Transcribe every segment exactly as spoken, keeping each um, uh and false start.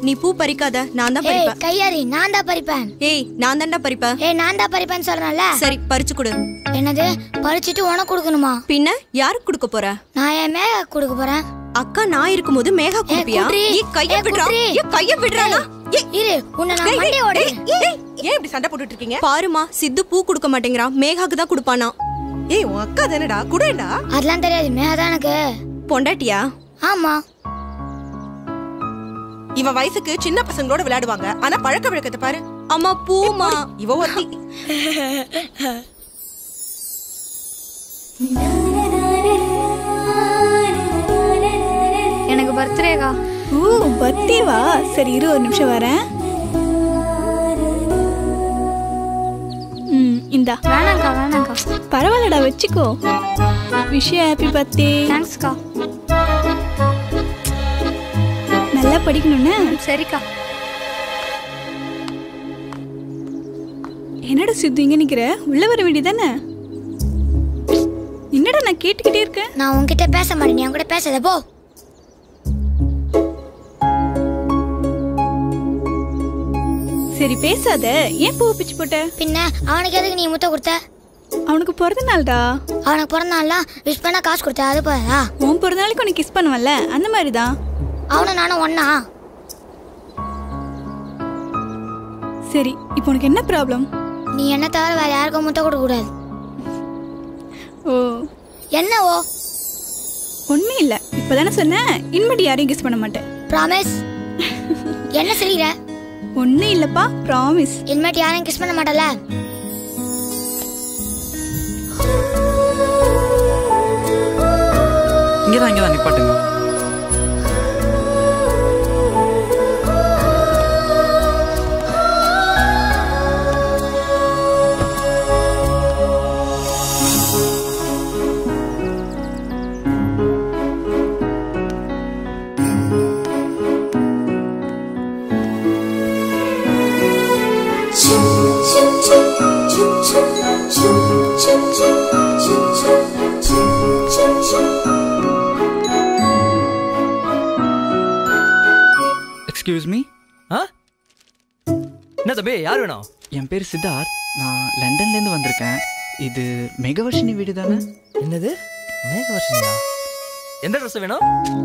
நீ பூ பறிக்காத, நான் தான் பறிப்பேன். கையாரி, நான் தான் பறிப்பேன். ஏய், நான் தான்டா பறிப்பேன். ஏய், நான் தான் பறிப்பேன்னு சொல்றேன்ல. சரி, பறிச்சு கொடு. என்னது? பறிச்சிட்டு உனக்கு கொடுக்கணுமா? பின்ன யாருக்கு கொடுக்க போற? நான் ஏன் மேகா கொடுக்க போறேன். அக்கா நான் இருக்கும்போது மேகா கொடுப்பியா? ஏய், கைய விடுறா. ஏய், கைய விடுறானா? இரு, உன்னை நான் மண்டைய ஓடுறேன். ஏன் இப்படி சண்டை போட்டுட்டு இருக்கீங்க? பாருமா, சித்து பூ கொடுக்க மாட்டேங்கறான். மேகாக்கு தான் கொடுப்பானா. ஏய், உன் அக்கா தானடா, குடுடா. அதெல்லாம் தெரியாது, மேகா தான் எனக்கு பொண்டாட்டியா? ஆமா. இவ வயசுக்கு சின்ன பசங்களோட விளையாடுவாங்க, ஆனா பழக்க வழக்கத்தை பாரு. அம்மா பூமா. இவ ஒருத்தி. எனக்கு பர்த்டேக்கா. ஓ, பர்த்டேவா? சரி இரு, ஒரு நிமிஷம் வரேன். ம், இந்தா. வேணாங்க்கா, வேணாங்க்கா. பரவாயில்லடா, வச்சுக்கோ. Wish you happy birthday. தேங்க்ஸ்க்கா. நல்லா படிக்கணும்னு. சரிக்கா. என்னடா சித்து இங்க நிக்கிற? உள்ள வர வேண்டியதானே? என்னடா நான் கேட்டுக்கிட்டே இருக்கேன். நான் உன்கிட்ட பேச மாட்டேன், நீ கூட பேசாத போ. சரி பேசாத. ஏன் பூ பிச்சு போட்ட? பின்ன அவனுக்கு எதுக்கு நீ முத்த கொடுத்த? அவனுக்கு பிறந்த நாள்டா. அவனுக்கு பிறந்த நாள்ல விஷ் பண்ண காசு கொடுத்த, அது போதா? உன் பிறந்த நாளைக்கு உனக்கு கிஸ் பண்ணுவல்ல, அந்த மாதிரி தான். அவனும் நானும் ஒண்ணா? சரி, இப்போ உனக்கு என்ன ப்ராப்ளம்? நீ என்ன தவிர வேற யாருக்கும் முத்த கொடுக்க கூடாது. ஓ, என்ன ஓ? ஒண்ணும் இல்ல. இப்பதானே சொன்னேன், இனிமேட்டு யாரையும் கிஸ் பண்ண மாட்டேன். ப்ராமிஸ்? என்ன சொல்லிற? ஒண்ணும் இல்லப்பா, ப்ராமிஸ். இனிமேட்டு யாரையும் கிஸ் பண்ண மாட்டல? இங்கதான் இங்கதான் நிப்பாட்டுங்க. Excuse me. ஆ, என்ன தம்பி, யார் வேணும்? என் பேர் சித்தார்த். நான் லண்டன்லேருந்து வந்திருக்கேன். இது மேகவர்ஷினி வீடு தானே? என்னது மேகவர்ஷினியா? எந்த ட்ரெஸ் வேணும்?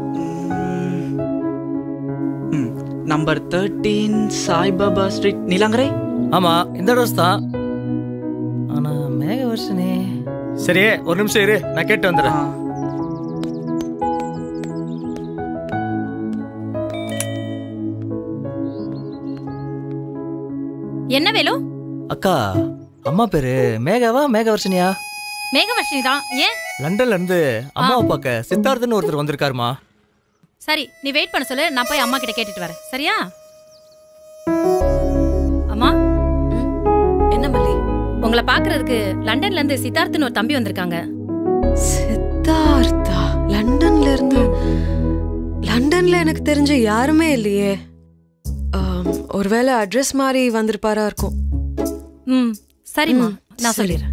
ம், number thirteen Saibaba street, Neelankarai. ஆமா, இந்த ட்ரெஸ் தான். ஆனா மேகவர்ஷினி. சரி, ஒரு நிமிஷம் இரு, நான் கேட்டு வந்துடுறேன். என்ன வேணும்? அக்கா, அம்மா பேரு மேகாவா மேகவர்ஷினியா? மேகவர்ஷினி தான். ஏன்? லண்டன்ல இருந்து அம்மாவை பார்க்க சித்தார்த்தன்னு ஒருத்தர் வந்திருக்காருமா. சரி, நீ வெயிட் பண்ண சொல்லு, நான் போய் அம்மா கிட்ட கேட்டுட்டு வரேன். சரியா? அம்மா, என்ன மல்லி? உங்களை பாக்குறதுக்கு லண்டன்ல இருந்து சித்தார்த்தன்னு ஒரு தம்பி வந்திருக்காங்க. சித்தார்த்தா? லண்டன்ல இருந்து? லண்டன்ல எனக்கு தெரிஞ்ச யாருமே இல்லையே. ஒருவேளை அட்ரஸ் மாதிரி வந்திருப்பாரா இருக்கும். ம், சரிம்மா, நான் சொல்லிடுறேன்.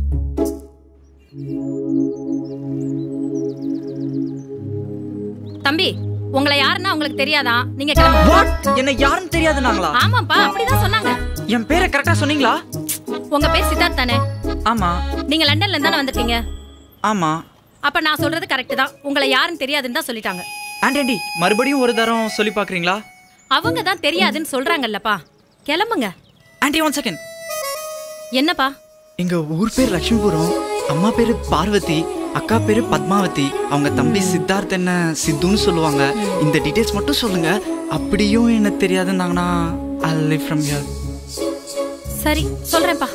தம்பி, உங்களை யாருன்னா உங்களுக்கு தெரியாதா? நீங்க என்ன யாருன்னு தெரியாது நாங்களா? ஆமாப்பா, அப்படிதான் சொன்னாங்க. என் பேரை கரெக்டா சொன்னீங்களா? உங்க பேர் சித்தார்த் தானே? ஆமா. நீங்க லண்டன்ல இருந்து தானே வந்திருக்கீங்க? ஆமா. அப்ப நான் சொல்றது கரெக்ட் தான். உங்களை யாருன்னு தெரியாதுன்னு தான் சொல்லிட்டாங்க. ஆண்டி, மறுபடியும் ஒரு தரம் சொல்லி பாக்குறீங்களா? அவங்க தான் தெரியாதுன்னு சொல்றாங்கல்லப்பா. கிளம்புங்க. Aunty, one second. என்னப்பா? எங்க ஊர் பேர் லட்சுமிபுரம், அம்மா பேரு பார்வதி, அக்கா பேரு பத்மாவதி, அவங்க தம்பி சித்தார்த் என்ன சித்துன்னு சொல்லுவாங்க. இந்த டீடைல்ஸ் மட்டும் சொல்லுங்க. அப்படியும் என்ன தெரியாதுன்னாங்கன்னா I'll live from here. சரி, சொல்றேன்ப்பா.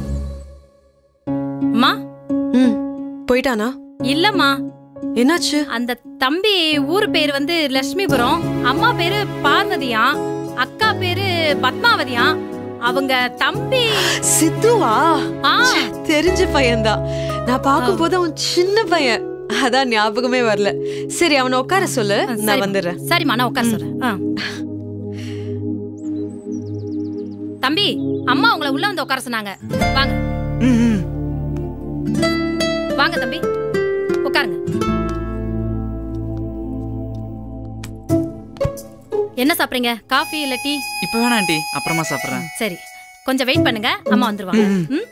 அம்மா. ம், போயிட்டானா? இல்லம்மா. என்னாச்சு? அந்த தம்பி ஊர் பேர் வந்து லட்சுமிபுரம், அம்மா பேரு பார்வதியா, அக்கா பேரு பத்மாவதியா. அவங்க தம்பி சித்துவா? தெரிஞ்ச பையன்தான். நான் பார்க்கும் போது அவன் சின்ன பையன், அதான் ஞாபகமே வரல. சரி, அவனை உட்கார சொல்லு, நான் வந்துடுறேன். சரிம்மா, நான் உட்கார சொல்றேன். தம்பி, அம்மா உங்களை உள்ள வந்து உட்கார சொன்னாங்க. வாங்க வாங்க தம்பி, உட்காருங்க. என்ன சாப்பிடுறீங்க? காஃபி இல்ல டீ? இப்போ வேணாம் ஆண்டி, அப்புறமா சாப்பிட்றேன். சரி, கொஞ்சம் வெயிட் பண்ணுங்க, அம்மா வந்துருவாங்க. ம்.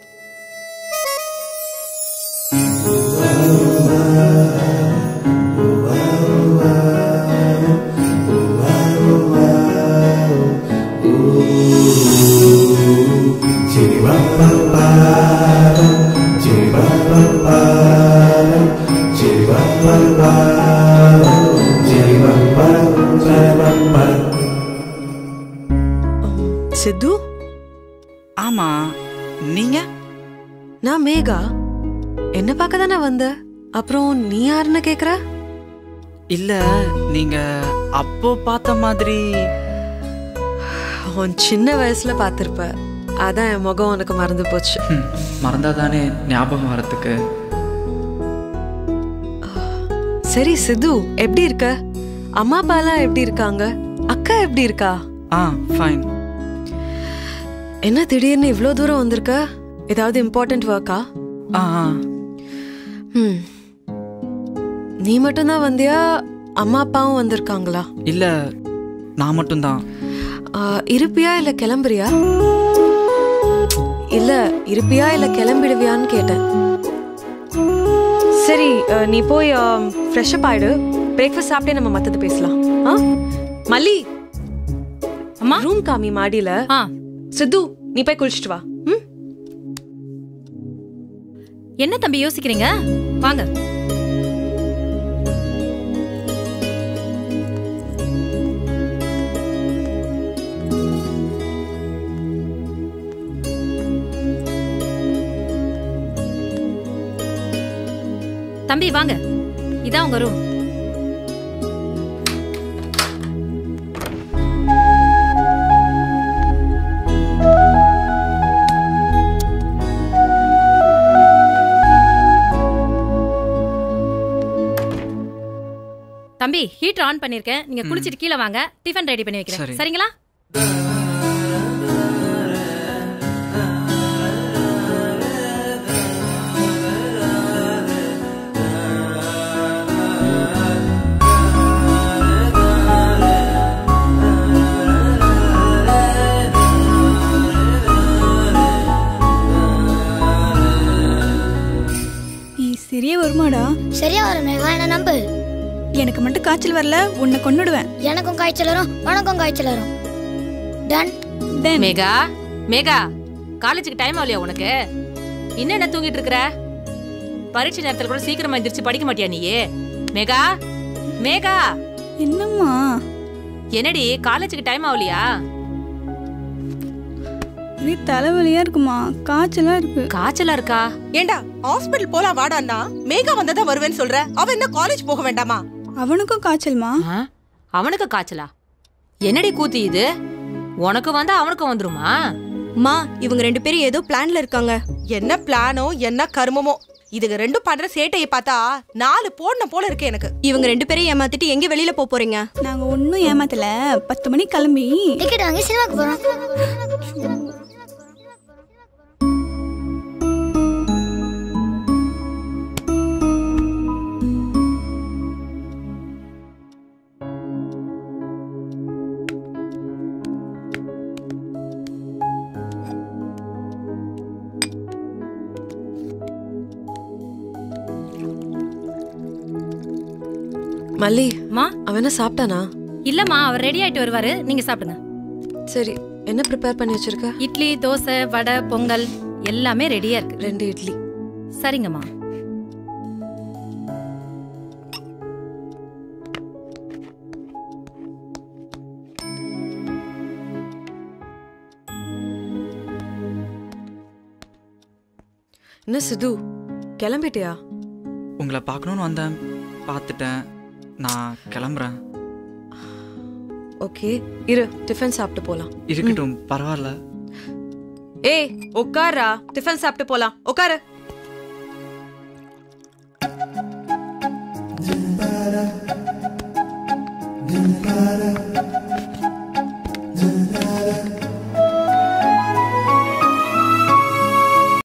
சித்து? ஆமா, நீங்க? நான் மேகா. என்ன பார்க்க தானே வந்த? அப்புறம் நீ யாருன்னு கேக்குற? இல்ல, நீங்க அப்போ பார்த்த மாதிரி. உன் சின்ன வயசுல பார்த்திருப்ப, அதான் என் முகம் உனக்கு மறந்து போச்சு. மறந்தாதானே ஞாபகம் வரத்துக்கு. சரி சித்து, எப்படி இருக்க? அம்மா அப்பாலாம் எப்படி இருக்காங்க? அக்கா எப்படி இருக்கா? ஆ, ஃபைன். என்ன திடீர்னு இவ்வளோ தூரம் வந்திருக்க? ஏதாவது இம்பார்ட்டன்ட் ஒர்க்கா? ஆ ஆ. ம். நீ மட்டும்தான் வந்தியா? அம்மா அப்பாவும் வந்திருக்காங்களா? இல்ல, நான் மட்டும்தான். இருப்பியா இல்ல கிளம்புறியா? இல்ல இருப்பியா இல்ல கிளம்பிடுவியான்னு கேட்டேன். சரி, நீ போய் ஃப்ரெஷ் அப் ஆயிடு. பிரேக்ஃபாஸ்ட் சாப்பிட்டே நம்ம மத்தது பேசலாம். ஆ மல்லி, அம்மா ரூம் காமி மாடியில. ஆ சித்து, நீ போய் குளிச்சிட்டு வா. ம். என்ன தம்பி யோசிக்கிறீங்க? வாங்க. தம்பி வாங்க, இதான் உங்க ரூம். தம்பி, ஹீட்டர் ஆன் பண்ணிருக்கேன். நீங்க குளிச்சிட்டு கீழே வாங்க, டிஃபன் ரெடி பண்ணி வைக்கிறேன். சரிங்களா? சரியா வருமாடா? சரியா வரும் மேகா, என்ன நம்பு. எனக்கு மட்டும் காய்ச்சல் வரல, உன்னை கொன்னுடுவேன். எனக்கும் காய்ச்சல் வரும், உனக்கும் காய்ச்சல் வரும். டன். மேகா, மேகா, காலேஜுக்கு டைம் ஆகலையா உனக்கு? இன்னும் என்ன தூங்கிட்டு இருக்கிற? பரீட்சை நேரத்துல கூட சீக்கிரமா எந்திரிச்சு படிக்க மாட்டியா நீயே? மேகா, மேகா. என்னம்மா? என்னடி காலேஜுக்கு டைம் ஆகலையா? நீ தலைவலியா இருக்குமா? காய்ச்சலா இருக்கு. காய்ச்சலா இருக்கா? ஏண்டா ஹாஸ்பிடல் போலாம் வாடான்னா மேகா வந்ததா வருவேன்னு சொல்ற. அவ என்ன காலேஜ் போக வேண்டாமா? அவனுக்கும் காய்ச்சல்மா? அவனுக்கு காய்ச்சலா? என்னடி கூத்தி இது? உனக்கு வந்தா அவனுக்கு வந்துருமா? மா, இவங்க ரெண்டு பேரும் ஏதோ பிளான்ல இருக்காங்க. என்ன பிளானோ என்ன கர்மமோ, இதுங்க ரெண்டும் பண்ற சேட்டையை பார்த்தா நாலு போடன போல இருக்கு எனக்கு. இவங்க ரெண்டு பேரும் ஏமாத்திட்டு எங்க வெளியில போக போறீங்க? நாங்க ஒன்னும் ஏமாத்தல. பத்து மணி கிளம்பி டிக்கெட் வாங்கி சினிமாக்கு போறோம். மல்லி, மா, அவன் என்ன சாப்பிட்டானா? இல்லம்மா, அவர் ரெடி ஆயிட்டு வருவாரு, நீங்க சாப்பிடுங்க. சரி, என்ன ப்ரிப்பேர் பண்ணி வச்சிருக்க? இட்லி, தோசை, வடை, பொங்கல் எல்லாமே ரெடியா இருக்கு. ரெண்டு இட்லி. சரிங்கம்மா. என்ன சித்து, கிளம்பிட்டியா? உங்களை பார்க்கணும்னு வந்தேன், பார்த்துட்டேன். நான் கிளம்புறேன். ஓகே, இரு, டிஃபன் சாப்பிட்டு போலாம். இருக்கட்டும், பரவாயில்ல. ஏய், உட்காரா, டிஃபன் சாப்பிட்டு போலாம். உட்காரு.